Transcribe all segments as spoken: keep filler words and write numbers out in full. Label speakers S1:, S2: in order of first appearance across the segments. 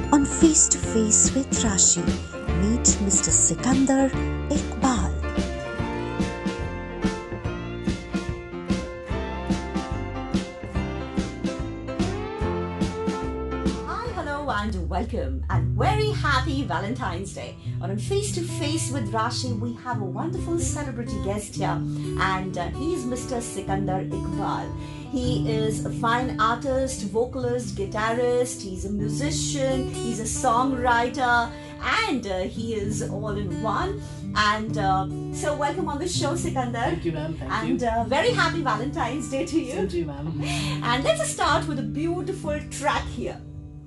S1: On Face to Face with Rashi, meet Mister Sikander Iqbal.
S2: Hi, hello and welcome and very happy Valentine's Day. On Face to Face with Rashi, we have a wonderful celebrity guest here, and uh, he is Mister Sikander Iqbal. He is a fine artist, vocalist, guitarist, he's a musician, he's a songwriter, and uh, he is all in one. And uh, so welcome on the show, Sikander.
S3: Thank you, ma'am. Thank
S2: and,
S3: you.
S2: And uh, very happy Valentine's Day to you.
S3: Same to you, ma'am.
S2: And let's start with a beautiful track here.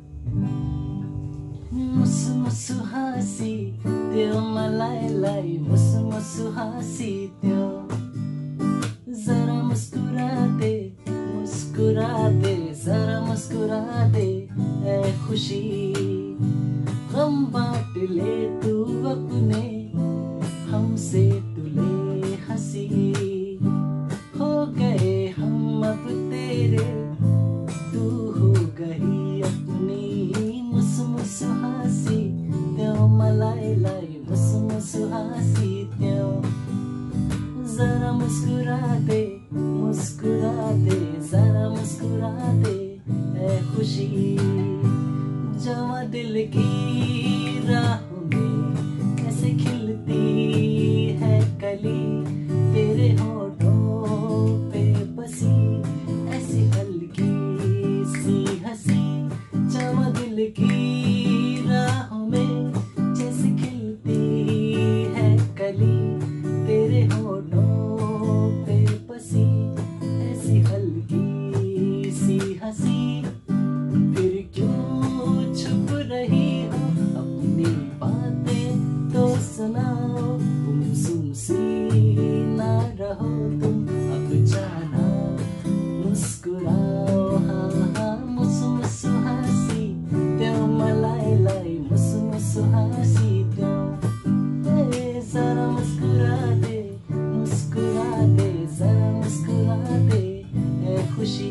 S3: Musu musu hasi teo malai lai musu musu hasi teo zara muskura de muskura de zara muskura de ऐ खुशी गम बांट ले तू अपने हमसे तू ले हंसी हो गए हम अब तेरे तू हो गई अपनी मुसु मुसु हंसी त्यो मलाई लाई मुसु मुसु हंसी त्यो जरा मुस्कुरा दे मुस्कुरा दे जरा मुस्कुरा दे ऐ खुशी जवा दिल की राहों में कैसे खिलती है कली तेरे होठों पे बसी ऐसी हल्की सी हंसी जवा दिल की राहों में जैसे खिलती है कली तेरे होठों पे बसी ऐसी हल्की सी हंसी फिर क्यों छुप रही हो अपनी बातें तो सुनाओ गुमसुम सी ना रहो तुम अब जाना मुस्कुराओ हाँ हाँ मुसु मुसु हंसी त्यो मलाई लाई मुसु मुसु हंसी त्यो ए जरा मुस्कुरा दे मुस्कुरा दे जरा मुस्कुरा दे ए खुशी.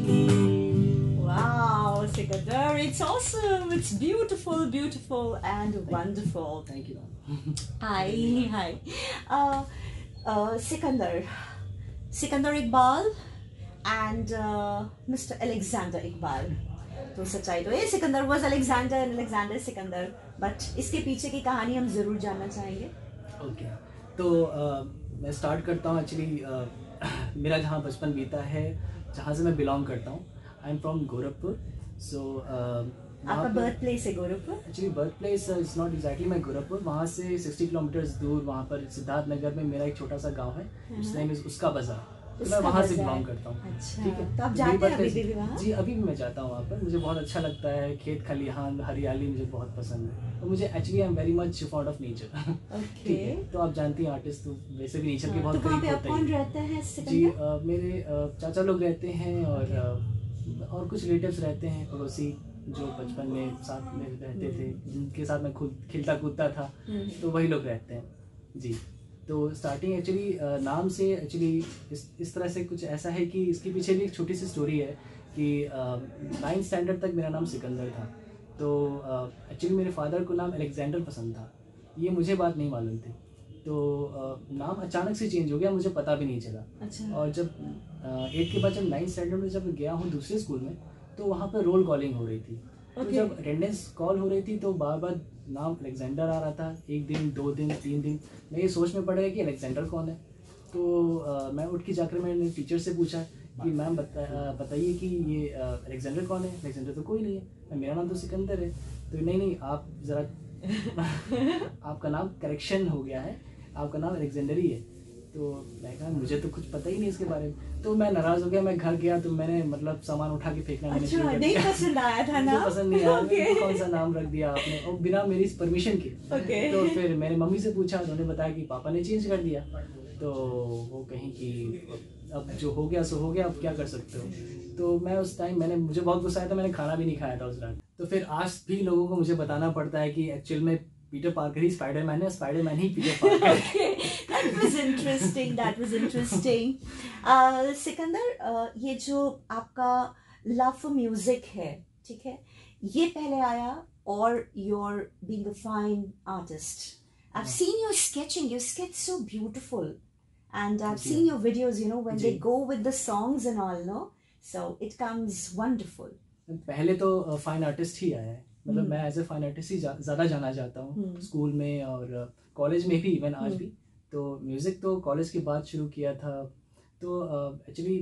S2: Wow, Sikander, it's awesome. It's beautiful, beautiful, and
S3: Thank
S2: wonderful.
S3: Thank you, ma'am.
S2: Hi, hi. Uh, uh, Sikander, Sikander Iqbal, and uh, Mister Alexander Iqbal. तो सच्चाई तो ये Sikandar was Alexander and Alexander Sikander, but इसके पीछे की कहानी हम जरूर जानना चाहेंगे.
S3: Okay okay. तो uh, मैं स्टार्ट करता हूँ. एक्चुअली uh, मेरा जहाँ बचपन बीता है, जहाँ से मैं बिलोंग करता हूँ, I am from Gorakhpur. So
S2: आपका बर्थ प्लेस है Gorakhpur?
S3: Actually birth place is not exactly my Gorakhpur. वहाँ से सिक्सटी किलोमीटर्स दूर वहाँ पर सिद्धार्थ नगर में मेरा एक छोटा सा गांव है, उसका नेम इज उसका बाजार. तो मैं वहाँ से बिलोंग करता हूँ.
S2: अच्छा,
S3: ठीक है.
S2: तो आप जाते हैं अभी भी वहाँ?
S3: जी, अभी भी मैं जाता हूँ वहाँ पर. मुझे बहुत अच्छा लगता है. खेत खलिहान हरियाली मुझे बहुत पसंद है. तो मुझे actually I am very much fond of nature. ठीक है. तो आप जानती हैं आर्टिस्ट तो वैसे भी नेचर के बहुत
S2: करीब होते हैं. तो कौन रहते हैं?
S3: जी, मेरे चाचा लोग रहते हैं और और कुछ रिलेटिव्स रहते हैं, पड़ोसी जो बचपन में साथ में रहते थे, जिनके साथ मैं खुद खेलता कूदता था, तो वही लोग रहते हैं. जी. तो स्टार्टिंग एक्चुअली नाम से एक्चुअली इस इस तरह से कुछ ऐसा है कि इसके पीछे भी एक छोटी सी स्टोरी है कि नाइन्थ स्टैंडर्ड तक मेरा नाम सिकंदर था. तो एक्चुअली मेरे फादर को नाम अलेक्जेंडर पसंद था. ये मुझे बात नहीं मालूम थी. तो uh, नाम अचानक से चेंज हो गया, मुझे पता भी नहीं चला. अच्छा. और जब एट uh, के बाद जब नाइन्थ स्टैंडर्ड में जब गया हूँ दूसरे स्कूल में, तो वहाँ पर रोल कॉलिंग हो रही थी. okay. तो जब अटेंडेंस कॉल हो रही थी तो बार बार नाम अलेक्जेंडर आ रहा था. एक दिन, दो दिन, तीन दिन मैं ये सोच में पड़ गया कि अलेक्जेंडर कौन है. तो uh, मैं उठ के जाकर मैंने टीचर से पूछा कि मैम बता बताइए कि ये अलेक्जेंडर कौन है. अलेक्जेंडर तो कोई नहीं है, मेरा नाम तो सिकंदर है. तो नहीं नहीं आप ज़रा आपका नाम करेक्शन हो गया है, आपका नाम अलेक्जेंडर ही है. तो मैं कहा मुझे तो कुछ पता ही नहीं इसके बारे में. तो मैं नाराज़ हो गया. मैं घर गया तो मैंने मतलब सामान उठा के फेंकना मैंने शुरू कर दिया.
S2: नहीं पसंद आया था ना?
S3: पसंद नहीं आया. okay. कौन सा नाम रख दिया आपने और बिना मेरी परमिशन के. okay. तो फिर मैंने मम्मी से पूछा तो उन्होंने बताया कि पापा ने चेंज कर दिया. तो वो कहीं कि अब जो हो गया सो हो गया, अब क्या कर सकते हो. तो मैं उस टाइम मैंने मुझे बहुत गुस्सा आया था. मैंने खाना भी नहीं खाया था उस रात. तो फिर आज भी लोगों को मुझे बताना पड़ता है कि एक्चुअल में पीटर पार्कर ही स्पाइडरमैन है, स्पाइडरमैन ही पीटर पार्कर है.
S2: okay, that was interesting. That was interesting. uh, Sikandar, uh, ये जो आपका लव फॉर म्यूजिक है, ठीक है, ये पहले आया or you're being a fine artist. I've
S3: Yeah.
S2: seen your sketching. You sketch so beautiful, and I've
S3: Thank
S2: seen
S3: you.
S2: your videos. You know when they
S3: ji.
S2: go with the songs and all, no. So it comes wonderful.
S3: पहले तो fine artist ही आया है, मतलब
S2: हम्म।
S3: मैं as a fine artist ही जा, ज़्यादा जाना जाता हूँ
S2: हम्म।
S3: स्कूल में और कॉलेज में भी, इवन आज
S2: हम्म।
S3: भी। तो म्यूज़िक तो कॉलेज के बाद शुरू किया था। तो एक्चुअली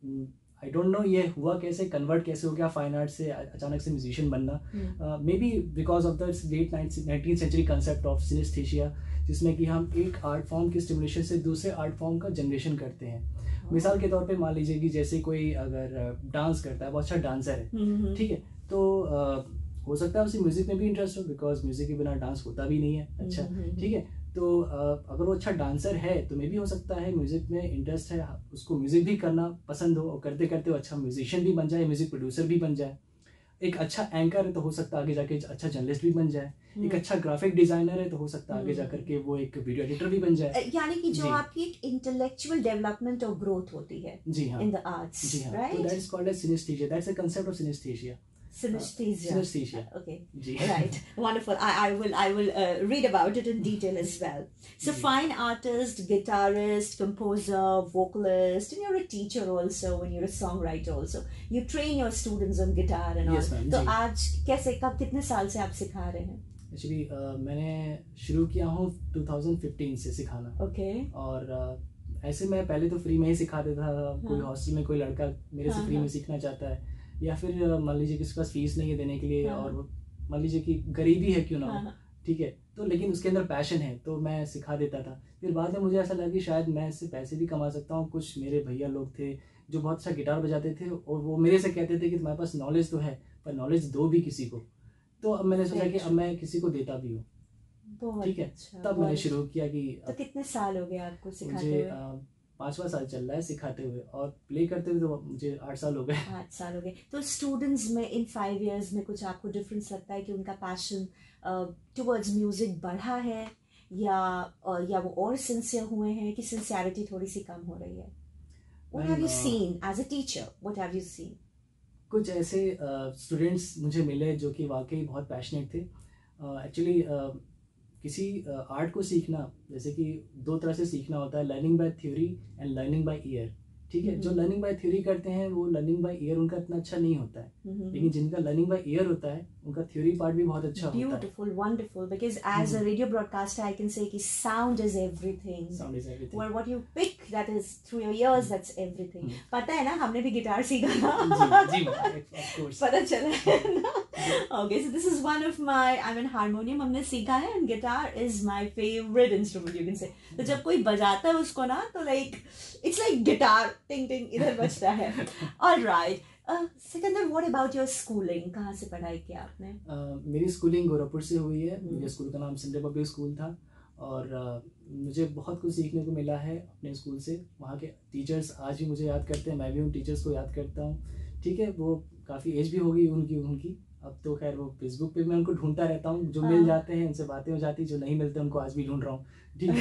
S3: आई डोंट नो ये हुआ कैसे, कन्वर्ट कैसे हो गया फाइन आर्ट से अचानक से म्यूजिशियन बनना। Maybe because of the late nineteen century concept of synesthesia, जिसमें कि हम एक आर्ट फॉर्म की स्टिमुलेशन से दूसरे आर्ट फॉर्म का जनरेशन करते हैं। मिसाल के तौर पे मान लीजिए कि जैसे कोई अगर डांस करता है, बहुत अच्छा डांसर है, ठीक है, तो आ, हो सकता है उसे म्यूजिक में भी इंटरेस्ट हो, बिकॉज म्यूजिक के बिना डांस होता भी नहीं है अच्छा, ठीक है। तो आ, अगर वो अच्छा डांसर है तो मे भी हो सकता है म्यूजिक में इंटरेस्ट है, उसको म्यूजिक भी करना पसंद हो और करते करते वो अच्छा म्यूजिशियन भी बन जाए, म्यूजिक प्रोड्यूसर भी बन जाए। एक अच्छा एंकर है तो हो सकता है आगे जाके अच्छा जर्नलिस्ट भी बन जाए। एक अच्छा ग्राफिक डिजाइनर है तो हो सकता है आगे जाकर के वो एक वीडियो एडिटर भी बन जाए।
S2: यानी कि जो आपकी एक इंटेलेक्चुअल डेवलपमेंट और ग्रोथ होती है
S3: जी हाँ
S2: इन द आर्ट्स,
S3: जी हाँ,
S2: राइट?
S3: तो that is called as synesthesia, that's a concept of synesthesia.
S2: Synesthesia.
S3: Synesthesia.
S2: Okay.
S3: जी.
S2: Right. Wonderful. I, I will I will uh, read about it in detail as well. So
S3: जी.
S2: fine artist, guitarist, composer, vocalist, and you're a teacher also, and you're a songwriter also. You train your students on guitar and
S3: Yes,
S2: all.
S3: ma'am,
S2: तो
S3: जी.
S2: आज कैसे कब कितने साल से आप सिखा रहे हैं?
S3: एक्चुअली uh, मैंने शुरू किया हूँ टू थाउजेंड फिफ्टीन से सिखाना।
S2: Okay.
S3: और uh, ऐसे मैं पहले तो फ्री में ही सिखा देता था। कोई हॉस्टल में कोई लड़का मेरे से फ्री में सीखना चाहता है, या फिर मान लीजिए किसी के पास फीस नहीं है देने के लिए, और मान लीजिए कि गरीबी है क्यों ना हो, ठीक है, तो लेकिन उसके अंदर पैशन है तो मैं सिखा देता था। फिर बाद में मुझे ऐसा लगा कि शायद मैं इससे पैसे भी कमा सकता हूँ। कुछ मेरे भैया लोग थे जो बहुत अच्छा गिटार बजाते थे और वो मेरे से कहते थे कि तुम्हारे पास नॉलेज तो है पर नॉलेज दो भी किसी को। तो अब मैंने सोचा कि अब मैं किसी को देता भी हूँ, ठीक है। तब मैंने शुरू किया कि
S2: तो कितने साल हो गए आपको सिखाते
S3: मुझे
S2: हुए?
S3: पाँचवा साल चल रहा है सिखाते हुए, और प्ले करते हुए तो मुझे आठ साल हो गए।
S2: आठ साल हो गए। तो स्टूडेंट्स में इन फाइव इयर्स में कुछ आपको डिफरेंस लगता है कि उनका पैशन टुवर्ड्स म्यूजिक बढ़ा है, या uh, या वो और सिंसियर हुए हैं, कि सिंसियरिटी थोड़ी सी कम हो रही है? What have you seen as a teacher? What have you seen?
S3: कुछ ऐसे स्टूडेंट्स uh, मुझे मिले जो कि वाकई बहुत पैशनेट थे। एक्चुअली uh, uh, किसी आर्ट uh, को सीखना जैसे कि दो तरह से सीखना होता है, learning by theory and learning by ear, ठीक है। जो लर्निंग बाय थ्योरी करते हैं वो लर्निंग बाय ईयर उनका इतना अच्छा नहीं होता है, लेकिन जिनका लर्निंग बाय ईयर होता है उनका थ्योरी पार्ट भी बहुत अच्छा होता है।
S2: Beautiful, wonderful. Because as a radio broadcaster, I can say कि sound is everything.
S3: Sound is everything.
S2: Well, what you pick, that is through your ears, that's everything. पता है ना, हमने भी गिटार सीखा
S3: जी, जी, of course.
S2: पता चला है ना? Okay, so this is one of my, I mean, harmonium हमने सीखा है, and guitar is my favorite instrument, you can say. तो जब कोई बजाता है उसको ना, तो like it's like guitar, ting ting इधर बजता है। All right. Uh, Sikandar, what about your schooling? कहाँ से पढ़ाई किया आपने?
S3: uh, मेरी स्कूलिंग गोरखपुर से हुई है। मेरे स्कूल का नाम सेंट्रल पब्लिक स्कूल था, और uh, मुझे बहुत कुछ सीखने को मिला है अपने स्कूल से। वहाँ के टीचर्स आज भी मुझे याद करते हैं, मैं भी उन टीचर्स को याद करता हूँ, ठीक है। वो काफ़ी एज भी हो गई उनकी उनकी अब तो खैर वो फेसबुक पे मैं उनको ढूंढता रहता हूँ, जो मिल जाते हैं उनसे बातें हो जाती, जो नहीं मिलते उनको आज भी ढूंढ रहा हूँ, ठीक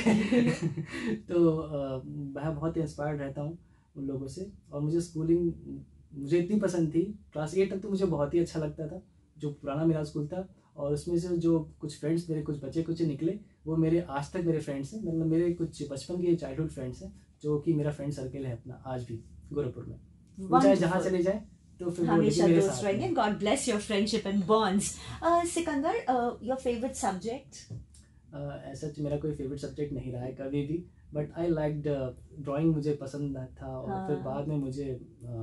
S3: है। तो uh, मैं बहुत इंस्पायर्ड रहता हूँ उन लोगों से। और मुझे स्कूलिंग मुझे इतनी पसंद थी, क्लास एट तक तो मुझे बहुत ही अच्छा लगता था, जो पुराना मेरा स्कूल था। और उसमें से जो कुछ फ्रेंड्स मेरे कुछ बच्चे कुछ निकले, वो मेरे आज तक मेरे फ्रेंड्स हैं, मतलब मेरे कुछ बचपन के चाइल्डहुड फ्रेंड्स हैं, जो कि मेरा फ्रेंड सर्कल है अपना आज भी गोरखपुर में। वो चाहे जहाँ चले जाए तो फिर
S2: हमेशा दोस्त रहेंगे। God bless your friendship and bonds. uh, Sikandar, uh, your favorite subject?
S3: ऐसा uh, मेरा कोई फेवरेट सब्जेक्ट नहीं रहा है कभी भी, बट आई लाइक ड्राइंग, मुझे पसंद था। और हाँ. फिर बाद में मुझे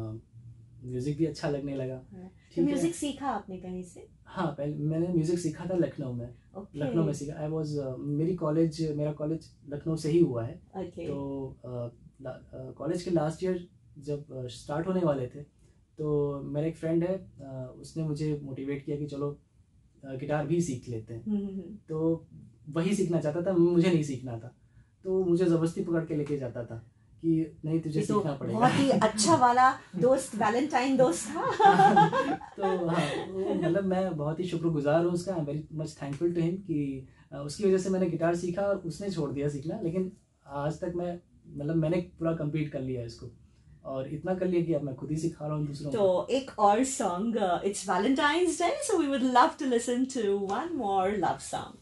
S3: म्यूजिक uh, भी अच्छा लगने लगा। हाँ.
S2: तो म्यूजिक सीखा आपने कहीं से?
S3: हाँ, पहले मैंने म्यूजिक सीखा था लखनऊ में। okay. लखनऊ में सीखा। आई वाज uh, मेरी कॉलेज मेरा कॉलेज लखनऊ से ही हुआ है। okay. तो कॉलेज uh, के लास्ट ईयर जब स्टार्ट uh, होने वाले थे, तो मेरा एक फ्रेंड है, उसने मुझे मोटिवेट किया कि चलो गिटार भी सीख लेते हैं। तो वही सीखना चाहता था, मुझे नहीं सीखना था, तो मुझे ज़बरदस्ती पकड़ के लेके जाता था कि नहीं तुझे तो सीखना पड़ेगा।
S2: बहुत ही अच्छा वाला दोस्त, वैलेंटाइन दोस्त था।
S3: तो हाँ, मतलब मैं बहुत ही शुक्रगुजार हूँ उसका, I am very much thankful to him कि उसकी वजह से मैंने गिटार सीखा और उसने छोड़ दिया सीखना, लेकिन आज तक मैं मतलब मैंने पूरा कंप्लीट कर लिया इसको। और इतना कर लिया कि अब मैं खुद ही सिखा रहा हूँ दूसरों को।
S2: तो एक और song, it's Valentine's Day, so we would love to listen to one more love song.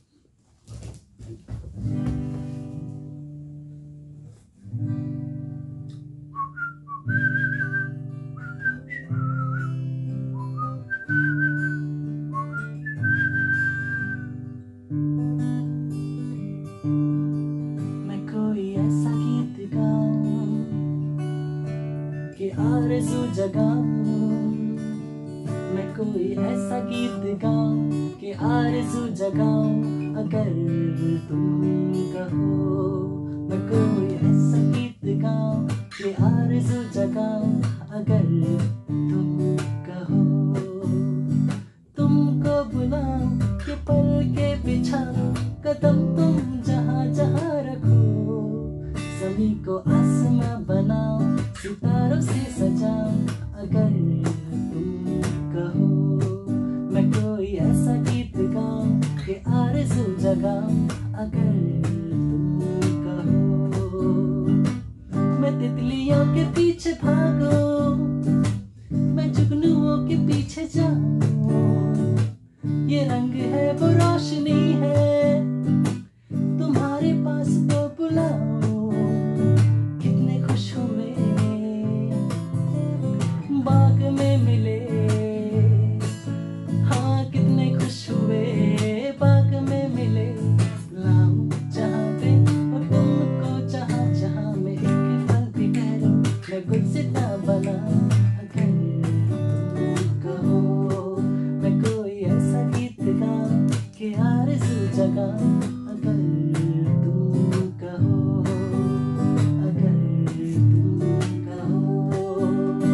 S3: आरज़ू जगाऊं, मैं कोई ऐसा गीत गाऊं कि आरज़ू जगाऊं, अगर तुम कहो. मैं कोई ऐसा गीत गाऊं कि आरज़ू जगाऊं, अगर तुम कहो. तुमको बुलाऊं कि पल के बिछाऊं, कदम तुम जहाँ जहाँ रखो. सभी को आसमां बनाऊं, सितारों से सजाऊं, अगर तुम कहो. मैं कोई ऐसा गीत गाऊं कि आरज़ू जगाऊं, अगर तुम कहो. मैं तितलियों के पीछे भागूं, मैं जुगनुओं के पीछे जाऊं. ये रंग है वो रोशनी है, तुम्हारे पास तो बुलाऊं. बाग में मिले, हाँ कितने खुश हुए. बाग में मिले, लाऊं जहाँ पे और तुमको जहाँ जहाँ. मैं एक पल भी ठहरूं, मैं गुलसिता बनाऊं, अगर तुम कहो. मैं कोई ऐसा गीत गाऊं कि आरज़ू जगाऊं, अगर तुम कहो. अगर तुम कहो.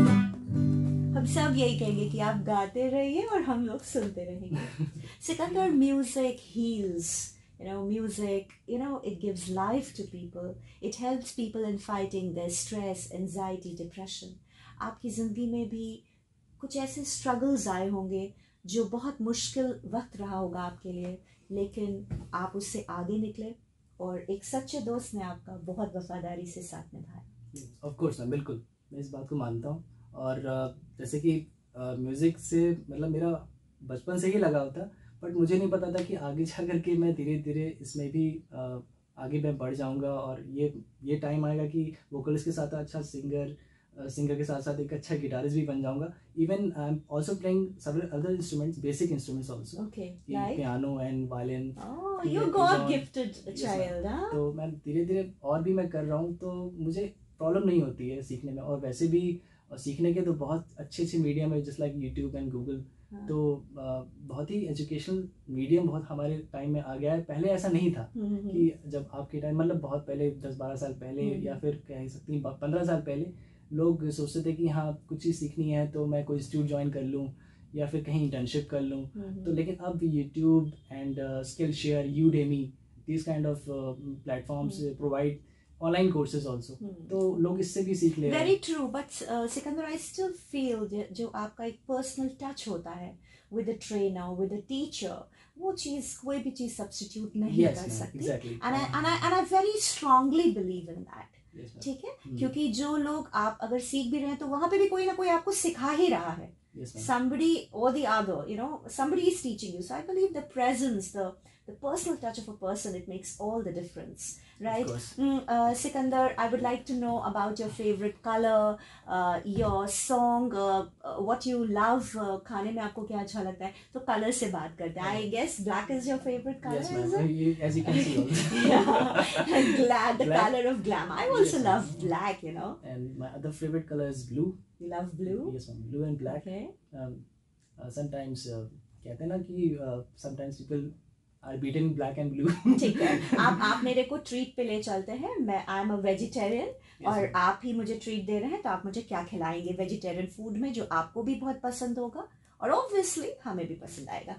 S2: हम सब यही कहेंगे कि आप गाते रहिए और हम लोग सुनते रहेंगे. Sikander, music heals. You know, music, you know, it gives life to people. It helps people in fighting their stress, anxiety, depression. आपकी ज़िंदगी में भी कुछ ऐसे struggles आए होंगे जो बहुत मुश्किल वक्त रहा होगा आपके लिए, लेकिन आप उससे आगे निकले और एक सच्चे दोस्त ने आपका बहुत वफादारी से साथ निभाया.
S3: Of course, मैं बिल्कुल मैं इस बात को मानता हूँ. और जैसे कि म्यूज़िक से मतलब मेरा बचपन से ही लगाव था, बट मुझे नहीं पता था कि आगे जा कर के मैं धीरे धीरे इसमें भी आ, आगे मैं बढ़ जाऊंगा और ये ये टाइम आएगा कि वोकलिस्ट के साथ अच्छा सिंगर सिंगर के साथ साथ एक अच्छा गिटारिस्ट भी बन जाऊंगा. Even I am also playing several other instruments, basic instruments also, piano and violin.
S2: You got gifted child.
S3: तो मैं धीरे धीरे और भी मैं कर रहा हूँ, तो मुझे प्रॉब्लम नहीं होती है सीखने में. और वैसे भी और सीखने के तो बहुत अच्छे अच्छे मीडियम है, just like YouTube and Google. तो बहुत ही एजुकेशनल मीडियम बहुत हमारे टाइम में आ गया है. पहले ऐसा नहीं था कि जब आपके टाइम मतलब बहुत पहले दस बारह साल पहले या फिर कह सकती हैं पंद्रह साल पहले लोग सोचते थे कि हाँ कुछ चीज़ सीखनी है तो मैं कोई इंस्टीट्यूट ज्वाइन कर लूँ या फिर कहीं इंटर्नशिप कर लूँ. तो लेकिन अब YouTube and Skillshare, Udemy, this kind of platforms provide online courses also. hmm. तो लोग इससे भी सीख ले रहे हैं.
S2: Very true, but uh, Sikander, I still feel जो आपका एक personal touch होता है with a trainer, with a teacher, वो चीज़ कोई भी चीज़ substitute नहीं
S3: yes,
S2: कर सकती.
S3: Exactly.
S2: And I and I and I very strongly believe in that.
S3: yes,
S2: ठीक है,
S3: hmm.
S2: क्योंकि जो लोग आप अगर सीख भी रहे हैं तो वहाँ पे भी कोई ना कोई आपको सिखा ही रहा है.
S3: yes,
S2: somebody or the other, you know, somebody is teaching you. So I believe the presence, the the personal touch of a person, it makes all the difference, right? mm, uh, Sikander, I would like to know about your favorite color, uh, your song, uh, uh, what you love. uh, खाने में आपको क्या अच्छा लगता है, तो color से बात करते हैं. I guess black is your favorite color.
S3: yes,
S2: is it?
S3: As you can see also.
S2: yeah, glad the
S3: black.
S2: color of glam. I also
S3: yes,
S2: love black, you know.
S3: And my other favorite color is blue.
S2: You love blue?
S3: yes ma'am, blue and black.
S2: Okay.
S3: um, uh, sometimes uh, कहते हैं ना कि uh, sometimes people are beaten black and blue.
S2: ठीक है, आप आप मेरे को ट्रीट पे ले चलते हैं. मैं आई एम अ वेजिटेरियन और
S3: yes,
S2: आप ही मुझे ट्रीट दे रहे हैं, तो आप मुझे क्या खिलाएंगे वेजिटेरियन फूड में जो आपको भी बहुत पसंद होगा और ऑब्वियसली हमें भी पसंद आएगा?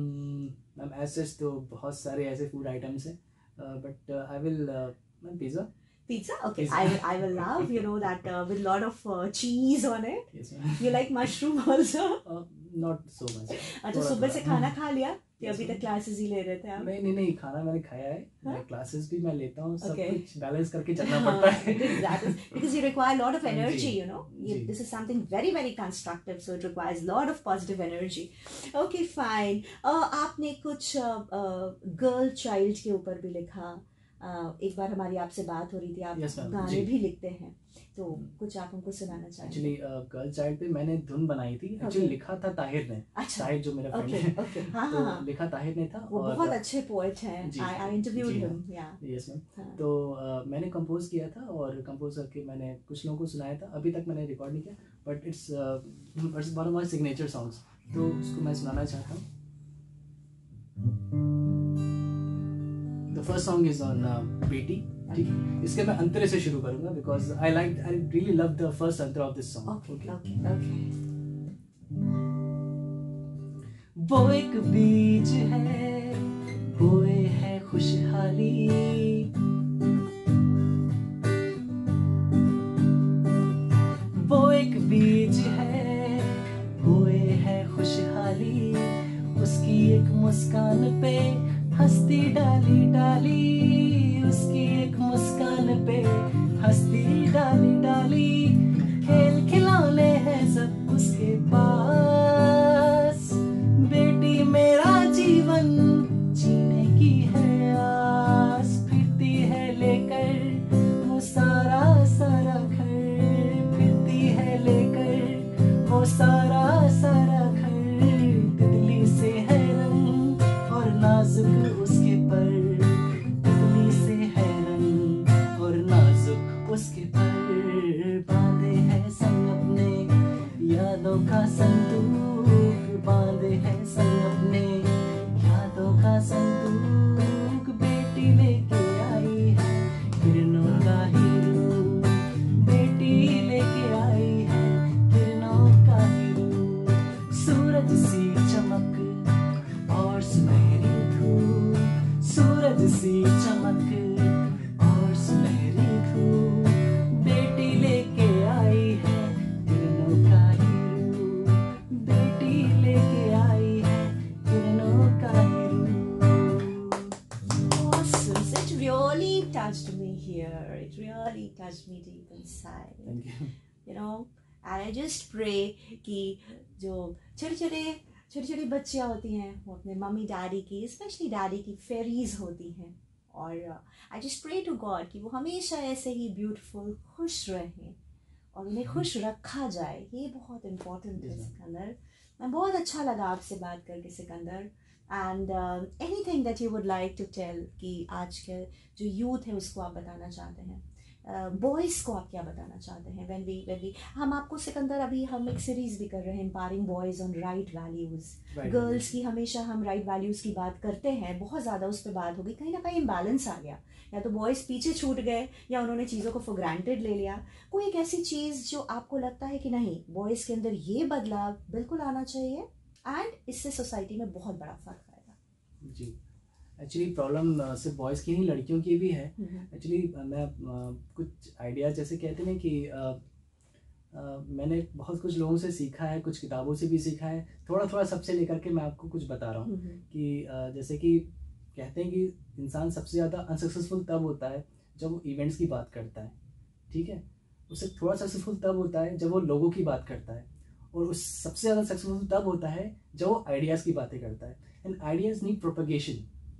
S3: मैम ऐसे तो बहुत सारे ऐसे फूड आइटम्स हैं, but I will ma'am pizza.
S2: Pizza? Okay, pizza. I will, I will love, you know, that uh, with lot of uh, cheese on it.
S3: Yes, ma'am.
S2: You like mushroom also?
S3: Uh, not so much.
S2: अच्छा, सुबह से खाना खा लिया कि अभी तक classes ही ले रहे थे आप?
S3: नहीं नहीं नहीं, खाना मैंने खाया है, मैं क्लासेस भी मैं लेता हूँ, सब
S2: Okay.
S3: कुछ बैलेंस करके चलना पड़ता है।
S2: Exactly, because you require a lot of energy,
S3: ji,
S2: you know. You,
S3: ji.
S2: this is something very very constructive, so it requires a lot of positive energy. Okay, fine. Uh, आपने कुछ girl uh, child uh, के ऊपर भी लिखा। uh, एक बार हमारी आपसे बात हो रही थी, आप
S3: yes,
S2: गाने भी लिखते हैं, तो कुछ आप हमको सुनाना चाहेंगे?
S3: एक्चुअली गर्ल चाइल्ड पे मैंने धुन बनाई थी, एक्चुअली लिखा था ताहिर ने।
S2: अच्छा,
S3: ताहिर जो मेरा फ्रेंड
S2: okay,
S3: है,
S2: okay. हाँ,
S3: तो
S2: हाँ,
S3: लिखा ताहिर ने था।
S2: वो
S3: और
S2: बहुत अच्छे पोएट हैं। I I interviewed him. या
S3: यस मैम। तो uh, मैंने कंपोज किया था और कंपोज करके मैंने कुछ लोगों को सुनाया था, अभी तक मैंने रिकॉर्ड नहीं किया, but it's it's one of my signature songs, तो उसको मैं सुनाना चाहता हूँ। The first song is on beti. ठीक है, इसके मैं अंतरे से शुरू करूंगा because I like I really love the first antara of this song.
S2: Okay okay okay.
S3: वो एक बीज है, बोए है खुशहाली, वो एक बीज है, बोए है खुशहाली, उसकी एक मुस्कान पे हंसती डाली डाली, उसकी एक मुस्कान पे हंसती डाली डाली, खेल खिलौने हैं सब उसके पास, बेटी मेरा जीवन जीने की है आस, फिरती है लेकर वो सारा सारा घर, फिरती है लेकर वो सारा सारा घर, तितली से है रंग और नाजुक उसके पर, तितली से है रंग और नाजुक उसके पर, बांधे है संग अपने यादों का संदूक, बांधे है संग अपने यादों का संदूक, बेटी लेके आई है किरणों का ही रूप, बेटी लेके आई है किरणों का ही रूप, सूरज सी चमक और सुनहरी धूप, सूरज सी चमक और सुनहरी धूप, बेटी लेके आई है किरणों का ही रूप, बेटी लेके आई है किरणों का ही रूप।
S2: Awesome. It really touched me here. It really touched me deep inside.
S3: Thank you.
S2: You know, and I just pray कि जो छोटे छोटे छोटी छोटी बच्चियाँ होती हैं वो अपने मम्मी डैडी की, स्पेशली डैडी की फेरीज होती हैं, और I just pray to God कि वो हमेशा ऐसे ही ब्यूटीफुल खुश रहें और उन्हें खुश रखा जाए। ये बहुत इम्पोर्टेंट है सिकंदर। मैं बहुत अच्छा लगा आपसे बात करके Sikandar. And anything that you would like to tell कि आज के जो यूथ है उसको आप बताना चाहते हैं, बॉयज़ uh, को आप क्या बताना चाहते हैं? व्हेन वी व्हेन वी हम आपको सिकंदर अभी हम एक सीरीज भी कर रहे हैं, empowering boys on right values. Girls की हमेशा हम राइट वैल्यूज़ की बात करते हैं, बहुत ज़्यादा उस पर बात होगी, कहीं ना कहीं इम्बैलेंस आ गया, या तो बॉयज़ पीछे छूट गए या उन्होंने चीज़ों को फॉर ग्रांटेड ले लिया। कोई एक ऐसी चीज़ जो आपको लगता है कि नहीं, बॉयज़ के अंदर ये बदलाव बिल्कुल आना चाहिए एंड इससे सोसाइटी में बहुत बड़ा फ़र्क आएगा? जी,
S3: एक्चुअली प्रॉब्लम सिर्फ बॉयज़ की नहीं, लड़कियों की भी है। एक्चुअली मैं uh, कुछ आइडियाज़ जैसे कहते हैं कि uh, uh, मैंने बहुत कुछ लोगों से सीखा है, कुछ किताबों से भी सीखा है, थोड़ा थोड़ा सबसे लेकर के मैं आपको कुछ बता रहा हूँ कि uh, जैसे कि कहते हैं कि इंसान सबसे ज़्यादा अनसक्सेसफुल तब होता है जब वो इवेंट्स की बात करता है, ठीक है। उससे थोड़ा सक्सेसफुल तब होता है जब वो लोगों की बात करता है, और उस सबसे ज़्यादा सक्सेसफुल तब होता है जब वो आइडियाज़ की बातें करता है। एंड आइडियाज़ नीड प्रोपगेशन,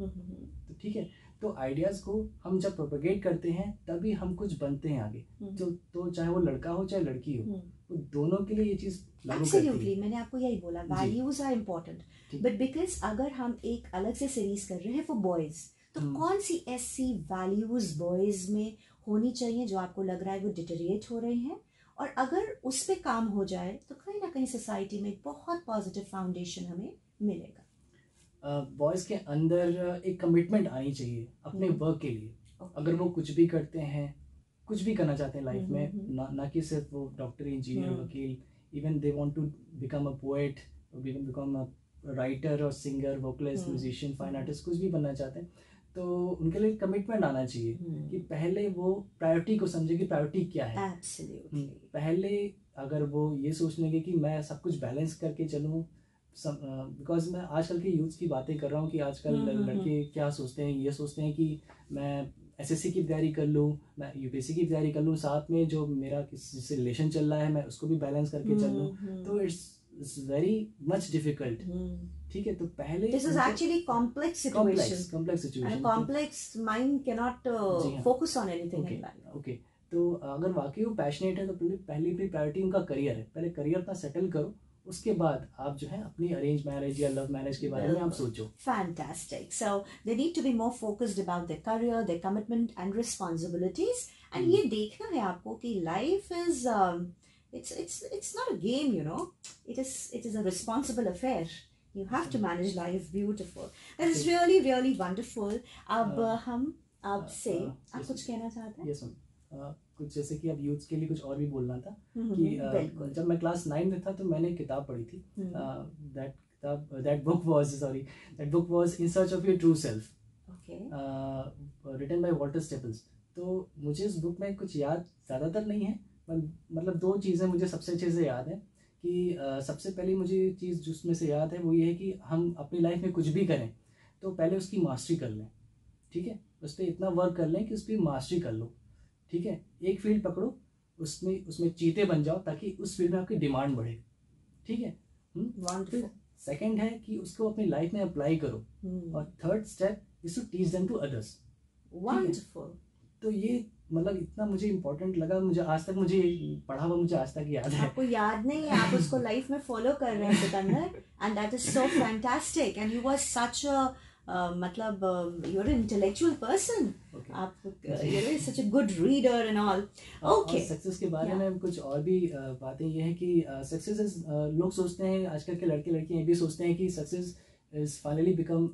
S3: तो ठीक है। तो आइडियाज़ को हम जब प्रोपगेट करते हैं तभी हम कुछ बनते हैं आगे। तो तो चाहे वो लड़का हो चाहे लड़की हो, तो दोनों के लिए ये चीज़ लागू करती है।
S2: मैंने आपको यही बोला, values are important, but because अगर हम एक अलग से सीरीज कर रहे हैं फॉर बॉयज, तो कौन सी ऐसी वैल्यूज बॉयज में होनी चाहिए जो आपको लग रहा है वो डिटेरिएट हो रहे हैं, और अगर उस पर काम हो जाए तो कहीं ना कहीं सोसाइटी में एक बहुत पॉजिटिव फाउंडेशन हमें मिलेगा?
S3: बॉयज़ uh, के अंदर एक कमिटमेंट आनी चाहिए अपने वर्क के लिए। okay. अगर वो कुछ भी करते हैं, कुछ भी करना चाहते हैं लाइफ में, ना ना कि सिर्फ वो डॉक्टर, इंजीनियर, वकील, even they want to become a poet, become a writer और singer, vocalist, musician, fine artist, कुछ भी बनना चाहते हैं, तो उनके लिए कमिटमेंट आना चाहिए कि पहले वो प्रायोरिटी को समझे कि प्रायोरिटी क्या है।
S2: Absolutely.
S3: पहले अगर वो ये सोच लेंगे कि मैं सब कुछ बैलेंस करके चलूँ, बिकॉज मैं आजकल के यूथ की बातें कर रहा हूँ कि आजकल लड़के क्या सोचते हैं, ये सोचते हैं कि मैं एसएससी की तैयारी कर लूँ, मैं यूपीएससी की तैयारी कर लूँ, साथ में जो मेरा किसी से रिलेशन चल रहा है मैं उसको भी बैलेंस करके चल लूँ, तो it's it's very much difficult. ठीक है, तो पहले
S2: this is actually complex situation,
S3: complex situation,
S2: complex mind can not focus on anything in life.
S3: Okay, तो अगर वाकई वो पैशनेट है तो पहली अपनी प्रायोरिटी उनका करियर है, पहले करियर अपना सेटल करो, उसके बाद आप जो है अपनी अरेंज मैरिज या लव मैरिज के बारे में आप सोचो।
S2: Fantastic. So they need to be more focused about their career, their commitment and responsibilities. And ये देखना है आपको कि life is um, it's it's it's not a game, you know. It is it is a responsible affair. You have to manage life beautiful. That is really really wonderful. अब हम आपसे आप कुछ कहना चाहते हैं?
S3: Yes ma'am. Uh, कुछ जैसे कि अब यूथ के लिए कुछ और भी बोलना था कि uh, जब मैं क्लास नाइन में था तो मैंने एक किताब पढ़ी थी, दैट किताब that book was sorry that book was in search of your true self, written by Walter Staples. तो मुझे इस बुक में कुछ याद ज़्यादातर नहीं है, मतलब दो चीज़ें मुझे सबसे अच्छे से याद है कि uh, सबसे पहली मुझे चीज़ जिसमें से याद है वो ये है कि हम अपनी लाइफ में कुछ भी करें तो पहले उसकी मास्टरी कर लें। ठीक है, उस पर इतना वर्क कर लें कि उस पर मास्टरी कर लो। ठीक है, एक फील्ड पकड़ो, उसमें उसमें चीते बन जाओ ताकि उस फील्ड में आपकी डिमांड बढ़े। ठीक है, फिर सेकंड है कि उसको अपनी लाइफ में अप्लाई करो, और third step is to teach them to others.
S2: Wonderful.
S3: तो ये मतलब इतना मुझे इम्पोर्टेंट लगा, मुझे आज तक मुझे पढ़ा हुआ मुझे आज तक याद है।
S2: आपको याद नहीं है, आप उसको लाइफ में फॉलो कर रहे हैं Sikandar, and that is so fantastic, and you was such a मतलब यू आर इंटेलेक्चुअल पर्सन, आप you are such a good reader and all. Okay,
S3: success के बारे में कुछ और भी बातें ये है कि सक्सेस इज, लोग सोचते हैं, आजकल के लड़के लड़कियां ये भी सोचते हैं कि success is finally become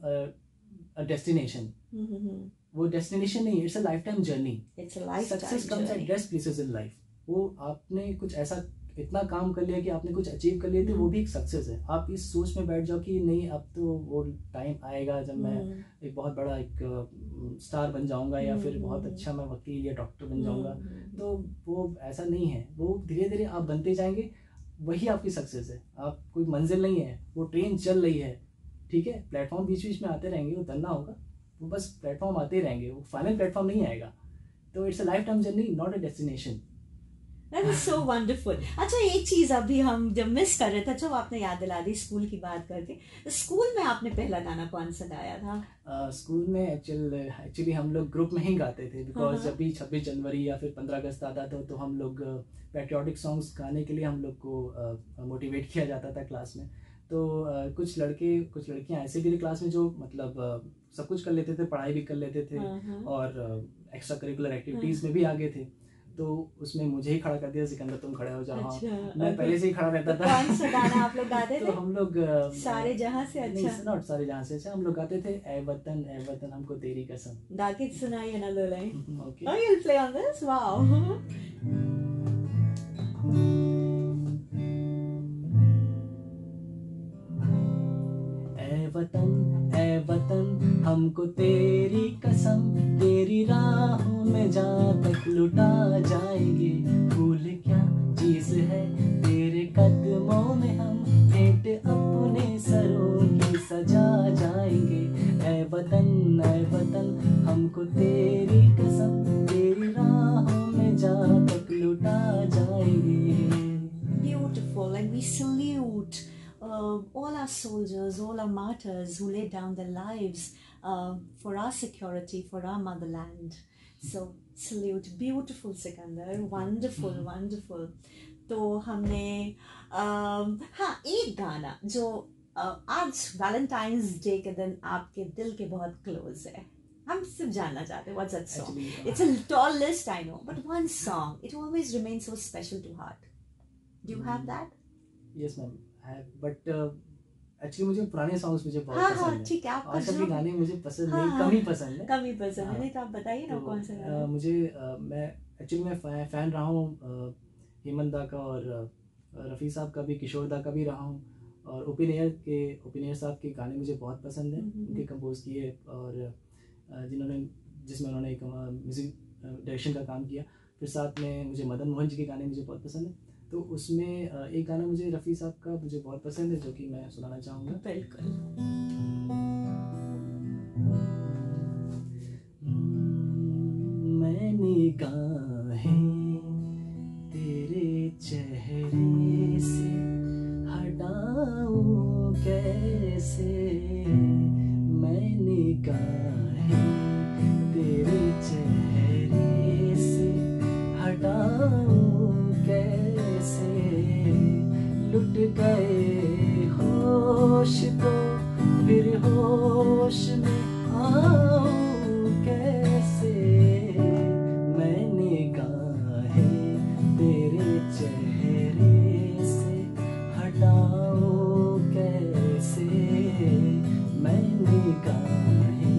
S3: a destination. वो डेस्टिनेशन नहीं है, it's a life time journey.
S2: It's a life time
S3: success comes at best places in life. वो आपने कुछ ऐसा इतना काम कर लिया कि आपने कुछ अचीव कर लिया, तो वो भी एक सक्सेस है। आप इस सोच में बैठ जाओ कि नहीं अब तो वो टाइम आएगा जब मैं एक बहुत बड़ा एक स्टार बन जाऊंगा या फिर बहुत अच्छा मैं वकील या डॉक्टर बन जाऊंगा, तो वो ऐसा नहीं है। वो धीरे धीरे आप बनते जाएंगे, वही आपकी सक्सेस है। आप कोई मंजिल नहीं है, वो ट्रेन चल रही है। ठीक है, प्लेटफॉर्म बीच बीच में आते रहेंगे, उतरना होगा, वो बस प्लेटफॉर्म आते रहेंगे, वो फाइनल प्लेटफॉर्म नहीं आएगा। तो it's a life time journey, not a destination.
S2: That is so wonderful. अच्छा, एक चीज अभी हम जब मिस कर रहे थे, अच्छा वो आपने याद दिला दी स्कूल की बात करके। स्कूल में आपने पहला गाना कौन सा गाया था?
S3: uh, स्कूल में एक्चुअल एक्चुअली हम लोग ग्रुप में ही गाते थे, बिकॉज जब भी छब्बीस जनवरी या फिर पंद्रह अगस्त आता था तो हम लोग पैट्रियोटिक सॉन्ग्स गाने के लिए हम लोग को मोटिवेट uh, किया जाता था क्लास में। तो uh, कुछ लड़के कुछ लड़कियां ऐसे भी थे क्लास में जो मतलब uh, सब कुछ कर लेते थे, पढ़ाई भी कर लेते थे और एक्स्ट्रा करिकुलर एक्टिविटीज में भी आगे थे। तो उसमें मुझे ही खड़ा कर दिया, सिकंदर तुम खड़े हो जाओ। अच्छा, मैं पहले से ही खड़ा रहता था।
S2: कौन सा गाना आप लोग गाते थे?
S3: तो हम लोग
S2: सारे जहां से अच्छा
S3: नहीं, नॉट सारे जहां से अच्छा, हम लोग गाते थे ए वतन ए वतन हमको तेरी कसम।
S2: गा के सुनाइए ना दो line.
S3: Okay,
S2: oh you'll play on this, wow।
S3: ए वतन ए वतन हमको तेरी कसम, तेरी राहों में जहाँ तक लुटा जाएंगे, भूल क्या चीज है तेरे कदमों में हम भेंट अपने सरों की सजा जाएंगे। ऐ वतन ऐ वतन हमको तेरी कसम, तेरी राहों में जहाँ तक लुटा जाएंगे।
S2: Beautiful, and we salute Uh, all our soldiers, all our martyrs who laid down their lives uh, for our security, for our motherland. So salute, beautiful Sikander, wonderful, wonderful. तो हमने um, हाँ एक गाना जो uh, आज Valentine's day के दिन आपके दिल के बहुत क्लोज है, हम सिर्फ जानना चाहते हैं what's that song? Actually, uh, it's a tall list, I know, but one song, it always remains so special to heart. Do you have that?
S3: Yes ma'am, but actually मुझे पुराने सॉन्ग्स मुझे बहुत
S2: हाँ,
S3: पसंद
S2: हाँ, ठीक है,
S3: है। आजकल के गाने मुझे पसंद
S2: हाँ,
S3: नहीं, कम ही पसंद है,
S2: कम ही पसंद है। नहीं तो आप बताइए ना
S3: तो,
S2: कौन सा गाना?
S3: मुझे आ, मैं एक्चुअली मैं फैन रहा हूँ हेमंत दा का और रफ़ी साहब का भी, किशोर दा का भी रहा हूँ, और ओपिनियर के ओपिनियर साहब के गाने मुझे बहुत पसंद है, उनके कंपोज किए और जिन्होंने जिसमें उन्होंने म्यूजिक डायरेक्शन का काम किया। फिर साथ में मुझे मदन मोहन जी के गाने मुझे बहुत पसंद है। तो उसमें अ, एक गाना मुझे रफ़ी साहब का मुझे बहुत पसंद है जो कि मैं सुनाना चाहूँगा।
S2: बिल्कुल।
S3: मैं निगाहें तेरे चेहरे से हटाऊं कैसे, मैं निगाहें तेरे चेहरे से हटाऊं कैसे, लुट गए होश तो फिर होश में आऊं कैसे, मैं निगाहें तेरे चेहरे से हटाऊं कैसे, मैं निगाहें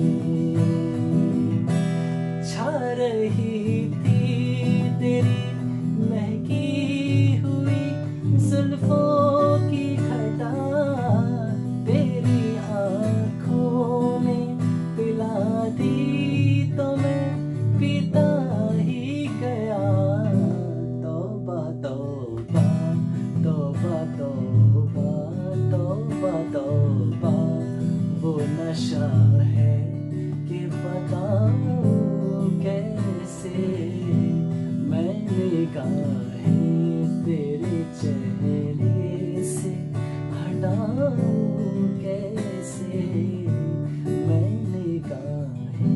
S3: छा रही थी तेरी महकी हुई जुल्फों की घटा, तेरी आँखों ने पिला दी तो मैं पीता ही गया, तौबा तौबा तौबा तौबा तौबा तौबा, वो नशा है कि बताऊं कैसे, मैं निगाहें तेरे चेहरे से हटाऊं कैसे, मैं निगाहें।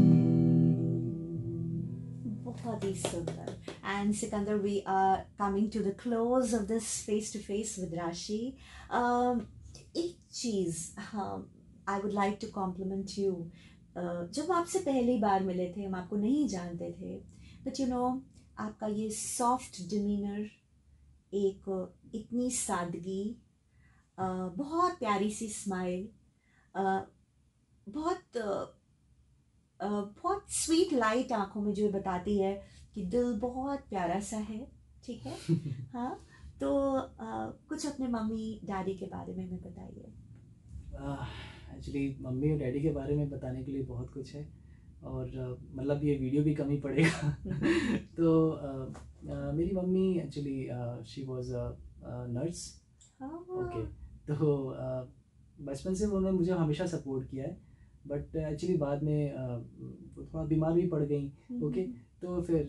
S2: बहुत ही सुंदर। And Sikander, we are coming to the close of this face to face with Rashi. Um, एक चीज, हाँ, I would like to compliment you. Uh, जब आपसे पहली बार मिले थे, हम आपको नहीं जानते थे, but you know, आपका ये soft demeanor, एक इतनी सादगी, uh, बहुत प्यारी सी स्माइल, uh, बहुत uh, uh, बहुत स्वीट लाइट आंखों में जो बताती है कि दिल बहुत प्यारा सा है, ठीक है। हाँ, तो uh, कुछ अपने मम्मी डैडी के बारे में बताइए।
S3: एक्चुअली uh, मम्मी और डैडी के बारे में बताने के लिए बहुत कुछ है, और uh, मतलब ये वीडियो भी कम ही पड़ेगा। तो uh, uh, मेरी mummy actually she was a nurse, okay. तो uh, बचपन से उन्होंने मुझे हमेशा सपोर्ट किया है, बट एक्चुअली बाद में uh, थोड़ा बीमार भी पड़ गई, ओके। तो फिर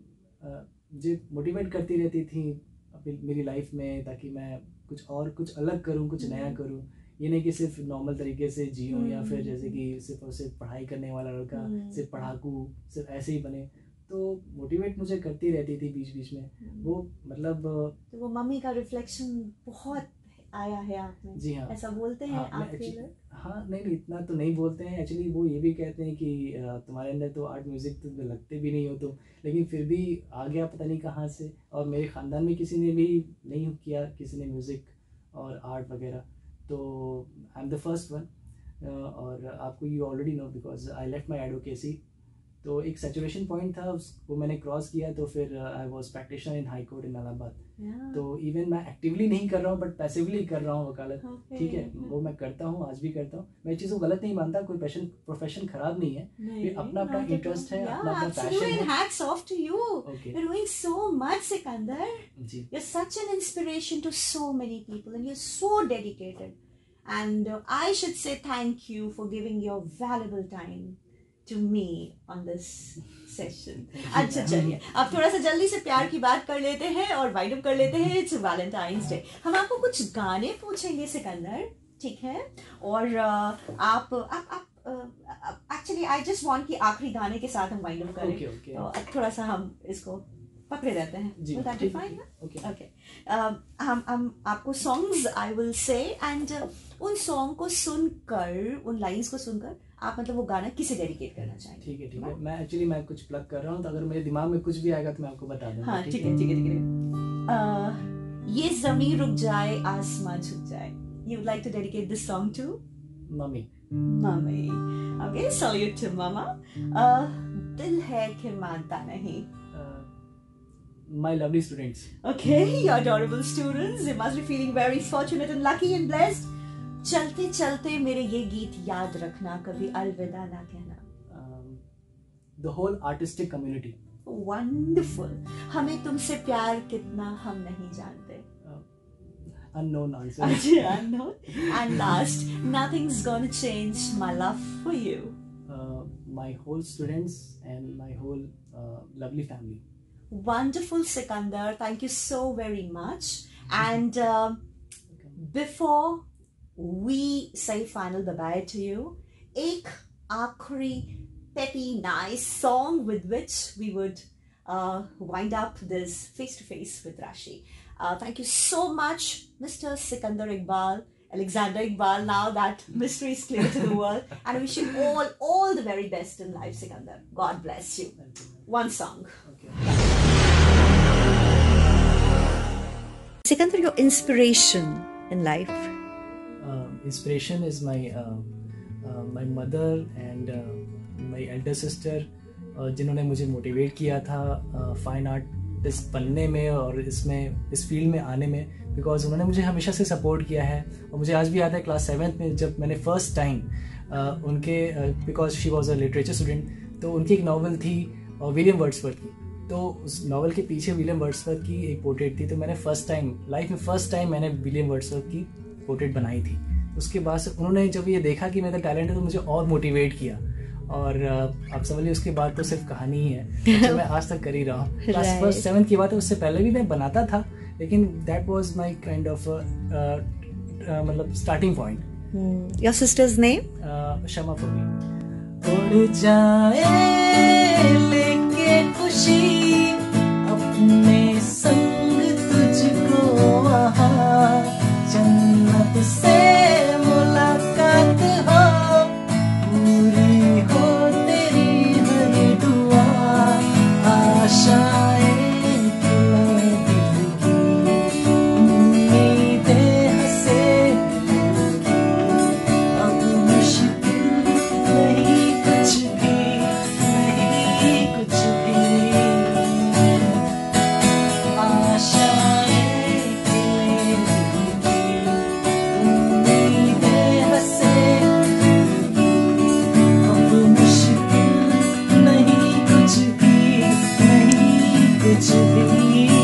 S3: मुझे मोटिवेट करती रहती थी अपनी मेरी लाइफ में, ताकि मैं कुछ और कुछ अलग करूं, कुछ नया करूं, ये नहीं कि सिर्फ नॉर्मल तरीके से जियूं, या फिर जैसे कि सिर्फ और सिर्फ पढ़ाई करने वाला लड़का, सिर्फ पढ़ाकू, सिर्फ ऐसे ही बने। तो मोटिवेट मुझे करती रहती थी बीच बीच में वो, मतलब
S2: तो वो मम्मी का रिफ्लेक्शन बहुत आया है आप में।
S3: जी हाँ,
S2: ऐसा बोलते हैं
S3: हाँ,
S2: आपके लिए?
S3: हाँ, नहीं नहीं इतना तो नहीं बोलते हैं एक्चुअली। वो ये भी कहते हैं कि तुम्हारे अंदर तो आर्ट म्यूज़िक तो लगते भी नहीं हो तुम, लेकिन फिर भी आ गया पता नहीं कहाँ से। और मेरे ख़ानदान में किसी ने भी नहीं किया, किसी ने म्यूज़िक और आर्ट वगैरह, तो I am the first one. और आपको you already know because I left my advocacy, तो एक सैचुरेशन पॉइंट था, उसको मैंने क्रॉस किया। तो फिर I was practitioner in high court in Allahabad. तो इवन मैं एक्टिवली नहीं कर रहा हूँ, बट पैसिवली कर रहा हूँ वकालत, ठीक है। वो मैं करता हूँ, आज भी करता हूँ। मैं चीज़ को गलत नहीं मानता, कोई पैशन प्रोफेशन खराब नहीं है, ये अपना अपना इंटरेस्ट है, अपना अपना पैशन है।
S2: Hats off to you.
S3: Okay.
S2: You're doing so much, Sikander.
S3: Ji.
S2: You're such an inspiration to so many people, and you're so dedicated. And uh, I should say thank you for giving your valuable time to me on this session. अच्छा चलिए, अब थोड़ा सा जल्दी से प्यार की बात कर लेते हैं और वाइंड अप कर लेते हैं। It's Valentine's Day. हम आपको कुछ गाने पूछेंगे सिकंदर, ठीक है? और uh, आप आप आप एक्चुअली आई जस्ट वांट कि आखिरी गाने के साथ हम वाइंड अप करें।
S3: okay, okay.
S2: तो अब थोड़ा सा हम इसको पकड़े रहते हैं।
S3: जी,
S2: Will that be fine?
S3: Okay.
S2: Okay. Um, हम हम आपको songs I will say, and उन सॉन्ग को सुनकर, उन लाइंस को सुनकर आप मतलब वो गाना किसे डेडिकेट करना चाहेंगे?
S3: ठीक है, ठीक है। मैं एक्चुअली मैं कुछ प्लग कर रहा हूँ, तो अगर मेरे दिमाग में कुछ भी आएगा तो मैं आपको बता दूंगा।
S2: हाँ, ठीक है, ठीक है, ठीक है। ये ज़मीं रुक जाए, आसमां झुक जाए। You would like to dedicate this song to
S3: mummy.
S2: Mummy. Okay, salute to mama. Uh, दिल है कि मानता नहीं।
S3: My lovely students.
S2: Okay, your adorable students. They must be feeling very fortunate and lucky and blessed. चलते चलते मेरे ये गीत याद रखना, कभी अलविदा ना कहना।
S3: Um, the whole artistic community.
S2: Wonderful. हमें तुमसे प्यार कितना हम नहीं जानते.
S3: Unknown answer.
S2: Unknown. And last, nothing's gonna change my love for you.
S3: Uh, my whole students and my whole uh, lovely family.
S2: Wonderful, Sikander. Thank you so very much. And uh, before we say final bye-bye to you, ek aakhri peppy nice song with which we would uh, wind up this face-to-face with Rashi. Uh, thank you so much, Mister Sikander Iqbal, Alexander Iqbal. Now that mystery is clear to the world, and I wish you all, all the very best in life, Sikander. God bless you. One song.
S3: Okay.
S2: Sikander, your inspiration in life.
S3: Uh, inspiration is my uh, uh, my mother and uh, my elder sister, uh, जिन्होंने मुझे motivate किया था fine art इस बनने में और इसमें इस फील्ड में आने में, बिकॉज उन्होंने मुझे हमेशा से सपोर्ट किया है. और मुझे आज भी याद है क्लास सेवन्थ में जब मैंने फर्स्ट टाइम uh, उनके because she was a literature student, तो उनकी एक नावल थी विलियम वर्ड्सवर्थ की. तो उस नावल के पीछे विलियम वर्ड्सवर्थ की एक पोर्ट्रेट थी. तो मैंने फर्स्ट टाइम लाइफ में फर्स्ट टाइम मैंने विलियम वर्ड्सवर्थ की पोर्ट्रेट बनाई थी. उसके बाद से उन्होंने जब ये देखा कि मेरा टैलेंट है तो मुझे और मोटिवेट किया. और आप समझिए उसके बाद तो सिर्फ कहानी ही है जो मैं आज तक कर ही रहा हूँ. क्लास फर्स्ट सेवन्थ की बात है, उससे पहले भी मैं बनाता था, लेकिन that was my kind of मतलब starting point.
S2: Your sister's name?
S3: Kshama फूमी. उड़ जाए लेके खुशी अपने संग तुझको वहाँ, जन्नत से मुलाकात हो, पूरी हो तेरी हर दुआ, आशाएं खिलाए दिल की, उम्मीदें हंसे दिल की, अब मुश्किल नहीं कुछ भी, नहीं कुछ भी, आशाएं खिले दिल की, उम्मीदें हंसे दिल की, अब मुश्किल नहीं कुछ भी, नहीं कुछ भी.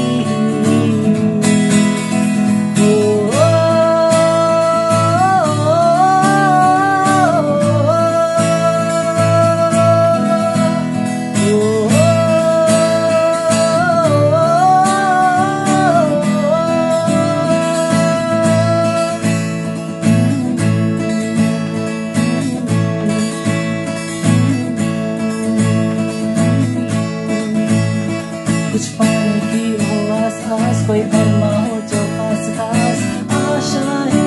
S3: कुछ पाने की हो आस आस, कोई अरमा हो जो खास खास, आशाएं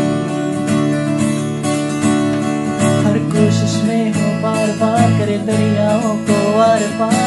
S3: हर कोशिश में हो बार बार, करे दरियाओं को आर पार.